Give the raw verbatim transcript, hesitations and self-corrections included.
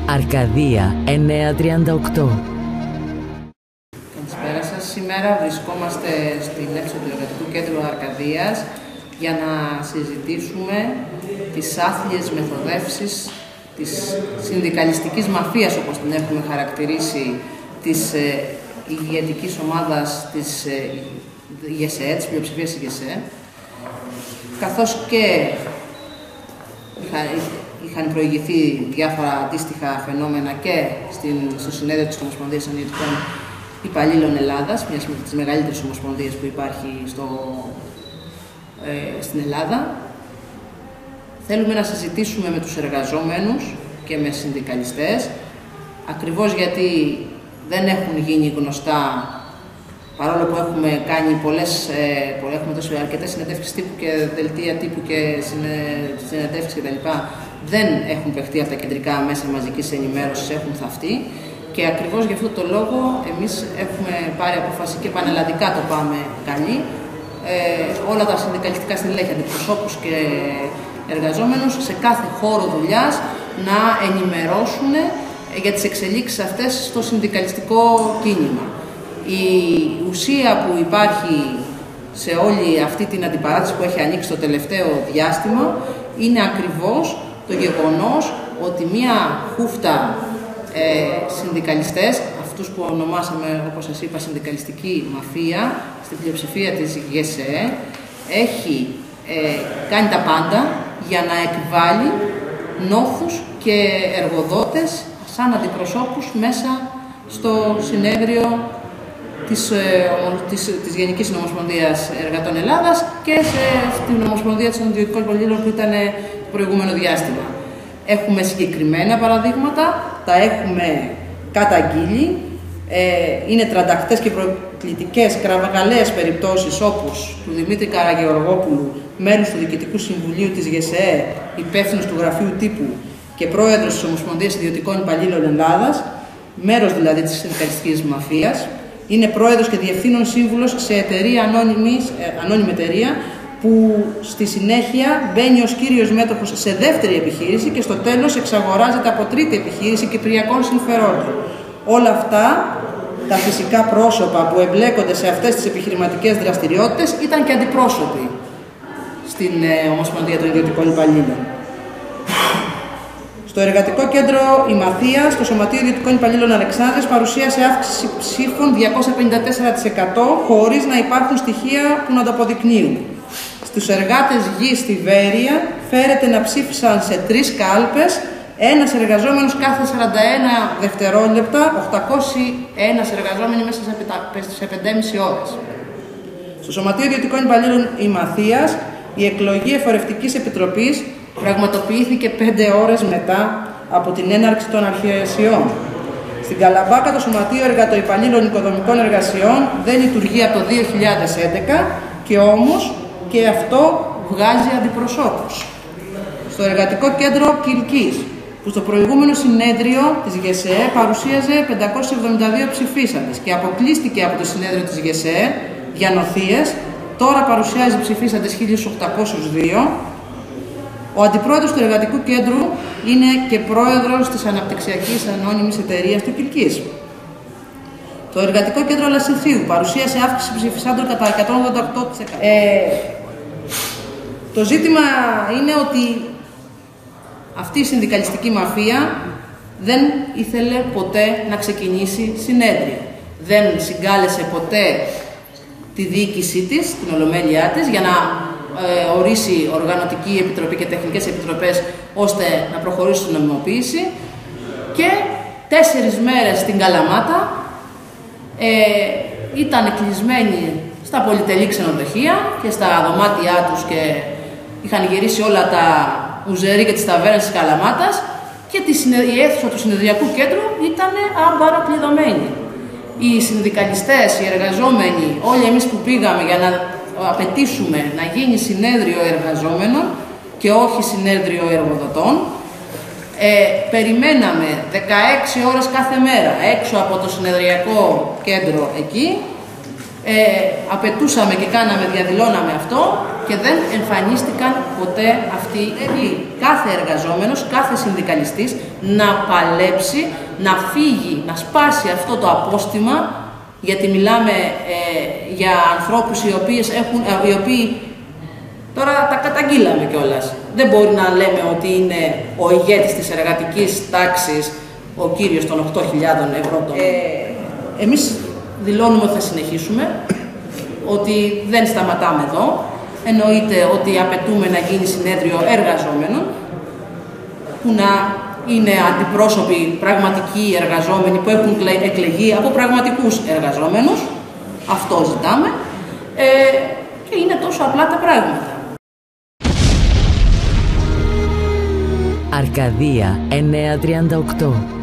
Αρκαδία εννιακόσια τριάντα οκτώ. Καλησπέρα σας. Σήμερα βρισκόμαστε στην αίθουσα του Εργατικού Κέντρου Αρκαδίας για να συζητήσουμε τις άθλιες μεθοδεύσεις της συνδικαλιστικής μαφίας, όπως την έχουμε χαρακτηρίσει, της ε, ηγετικής ομάδας της ε, ΓΕΣΕ, της πλειοψηφίας ΓΕΣΕ, καθώς και είχα, είχαν προηγηθεί διάφορα αντίστοιχα φαινόμενα και στην, στο συνέδριο της Ομοσπονδίας Ιδιωτικών Υπαλλήλων Ελλάδας, μιας από τις μεγαλύτερες ομοσπονδίες που υπάρχει στο, ε, στην Ελλάδα. Θέλουμε να συζητήσουμε με τους εργαζόμενους και με συνδικαλιστές, ακριβώς γιατί δεν έχουν γίνει γνωστά, παρόλο που έχουμε κάνει πολλές, ε, έχουμε δώσει αρκετές συνεντεύξεις τύπου και δελτία τύπου και συνεντεύξεις κτλ. Δεν έχουν παιχτεί από τα κεντρικά μέσα μαζικής ενημέρωσης, έχουν θαυτεί. Και ακριβώς γι' αυτό το λόγο εμείς έχουμε πάρει απόφαση και πανελλαδικά το πάμε καλή, ε, όλα τα συνδικαλιστικά στελέχη, αντιπροσώπους και εργαζόμενους σε κάθε χώρο δουλειάς να ενημερώσουν για τις εξελίξεις αυτές στο συνδικαλιστικό κίνημα. Η ουσία που υπάρχει σε όλη αυτή την αντιπαράθεση που έχει ανοίξει το τελευταίο διάστημα είναι ακριβώς το γεγονός ότι μία χούφτα ε, συνδικαλιστές, αυτούς που ονομάσαμε, όπως σας είπα, συνδικαλιστική μαφία, στην πλειοψηφία της ΓΕΣΕ, έχει ε, κάνει τα πάντα για να επιβάλλει νόθους και εργοδότες σαν αντιπροσώπους μέσα στο συνέδριο της, ε, της, της Γενικής Ομοσπονδίας Εργατών Ελλάδας και σε, στην Ομοσπονδία των Ιδιωτικών Υπαλλήλων που ήταν το προηγούμενο διάστημα. Έχουμε συγκεκριμένα παραδείγματα, τα έχουμε καταγγείλει, ε, είναι τρανταχτές και προκλητικές, κραυγαλαίες περιπτώσεις όπως του Δημήτρη Καραγεωργόπουλου, μέλους του Διοικητικού Συμβουλίου της ΓΕΣΕ, υπεύθυνος του Γραφείου Τύπου και πρόεδρος της Ομοσπονδίας Ιδιωτικών Υπαλλήλων Ελλάδας, μέρος δηλαδή της συνδικαλιστικής μαφίας, είναι πρόεδρος και διευθύνων σύμβουλος σε εταιρεία ανώνυμη, ανώνυμη εταιρεία, που στη συνέχεια μπαίνει ως κύριος μέτοχος σε δεύτερη επιχείρηση και στο τέλος εξαγοράζεται από τρίτη επιχείρηση κυπριακών συμφερόντων. Όλα αυτά, τα φυσικά πρόσωπα που εμπλέκονται σε αυτές τις επιχειρηματικές δραστηριότητες ήταν και αντιπρόσωποι στην ε, Ομοσπονδία των Ιδιωτικών Υπαλλήλων. Στο Εργατικό Κέντρο η Μαθία, στο Σωματείο Ιδιωτικών Υπαλλήλων Αλεξάνδρειας, παρουσίασε αύξηση ψήφων διακόσια πενήντα τέσσερα τοις εκατό χωρίς να υπάρχουν στοιχεία που να το αποδεικνύουν. Στους εργάτες γης στη Βέρεια φέρεται να ψήφισαν σε τρεις κάλπες, ένας εργαζόμενος κάθε σαράντα ένα δευτερόλεπτα, οκτακόσιοι ένα εργαζόμενοι μέσα σε πέντε και μισή ώρες. Στο Σωματείο Ιδιωτικών Υπαλλήλων η Μαθίας, η εκλογή Εφορευτικής Επιτροπής πραγματοποιήθηκε πέντε ώρες μετά από την έναρξη των αρχαιεσιών. Στην Καλαμπάκα το Σωματείο Εργατοϊπαλλήλων Οικοδομικών Εργασιών δεν λειτουργεί από το δύο χιλιάδες έντεκα και όμως και αυτό βγάζει αντιπροσώπους. Στο Εργατικό Κέντρο Κιλκής, που στο προηγούμενο συνέδριο της ΓΕΣΕ παρουσίαζε πεντακόσιους εβδομήντα δύο ψηφίσαντες και αποκλείστηκε από το συνέδριο της ΓΕΣΕ για νοθείες, τώρα παρουσιάζει ψηφίσαντες χίλιους οκτακόσιους δύο. Ο αντιπρόεδρος του Εργατικού Κέντρου είναι και πρόεδρος της Αναπτυξιακής Ανώνυμης Εταιρείας του Κιλκής. Το Εργατικό Κέντρο Λασιθίου παρουσίασε αύξηση ψηφισάντων κατά εκατόν ογδόντα οκτώ τοις εκατό. Ε, το ζήτημα είναι ότι αυτή η συνδικαλιστική μαφία δεν ήθελε ποτέ να ξεκινήσει συνέδριο. Δεν συγκάλεσε ποτέ τη διοίκησή της, την ολομέλειά της, για να ε, ορίσει οργανωτική επιτροπή και τεχνικές επιτροπές ώστε να προχωρήσει στην νομιμοποίηση. Και τέσσερις μέρες στην Καλαμάτα Ε, ήταν κλεισμένοι στα πολυτελή ξενοδοχεία και στα δωμάτια τους και είχαν γυρίσει όλα τα ουζερί και τις ταβέρνες της Καλαμάτας και τη η αίθουσα του συνεδριακού κέντρου ήταν άμπαρα κλειδωμένη. Οι συνδικαλιστές, οι εργαζόμενοι, όλοι εμείς που πήγαμε για να απαιτήσουμε να γίνει συνέδριο εργαζόμενων και όχι συνέδριο εργοδοτών, Ε, περιμέναμε δεκαέξι ώρες κάθε μέρα έξω από το συνεδριακό κέντρο εκεί, ε, απαιτούσαμε και κάναμε, διαδηλώναμε αυτό και δεν εμφανίστηκαν ποτέ αυτοί. Πρέπει κάθε εργαζόμενος, κάθε συνδικαλιστής να παλέψει, να φύγει, να σπάσει αυτό το απόστημα, γιατί μιλάμε ε, για ανθρώπους οι, οποίες έχουν, ε, οι οποίοι τώρα τα καταγγείλαμε κιόλας. Δεν μπορεί να λέμε ότι είναι ο ηγέτης της εργατικής τάξης, ο κύριος των οκτώ χιλιάδων ευρώ. Ε, εμείς δηλώνουμε ότι θα συνεχίσουμε, ότι δεν σταματάμε εδώ. Εννοείται ότι απαιτούμε να γίνει συνέδριο εργαζόμενων, που να είναι αντιπρόσωποι, πραγματικοί εργαζόμενοι που έχουν εκλεγεί από πραγματικούς εργαζόμενους. Αυτό ζητάμε. Ε, και είναι τόσο απλά τα πράγματα. Αρκαδία εννιακόσια τριάντα οκτώ.